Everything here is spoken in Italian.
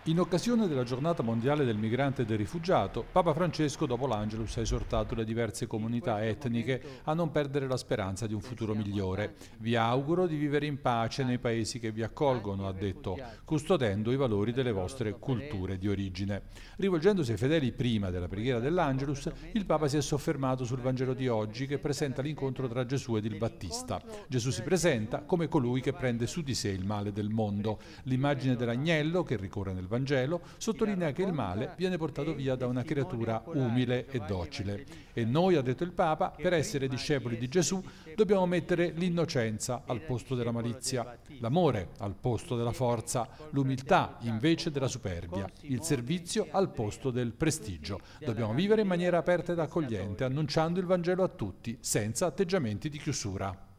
In occasione della giornata mondiale del migrante e del rifugiato, Papa Francesco dopo l'Angelus ha esortato le diverse comunità etniche a non perdere la speranza di un futuro migliore. Vi auguro di vivere in pace nei paesi che vi accolgono, ha detto, custodendo i valori delle vostre culture di origine. Rivolgendosi ai fedeli prima della preghiera dell'Angelus, il Papa si è soffermato sul Vangelo di oggi che presenta l'incontro tra Gesù ed il Battista. Gesù si presenta come colui che prende su di sé il male del mondo. L'immagine dell'agnello che ricorre nel Vangelo sottolinea che il male viene portato via da una creatura umile e docile. E noi, ha detto il Papa, per essere discepoli di Gesù dobbiamo mettere l'innocenza al posto della malizia, l'amore al posto della forza, l'umiltà invece della superbia, il servizio al posto del prestigio. Dobbiamo vivere in maniera aperta ed accogliente, annunciando il Vangelo a tutti, senza atteggiamenti di chiusura.